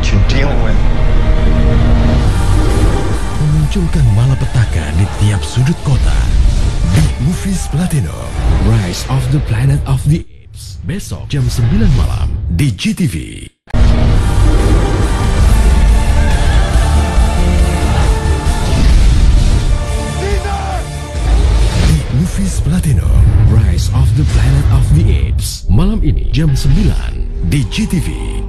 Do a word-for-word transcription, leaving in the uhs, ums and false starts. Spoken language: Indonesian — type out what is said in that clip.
what you're dealing with. Memunculkan malapetaka di tiap sudut kota. Big Movies Platinum, Rise of the Planet of the Apes. Besok jam sembilan malam di G T V. Big Movies Platinum, Rise of the Planet of the Apes. Malam ini jam sembilan di G T V.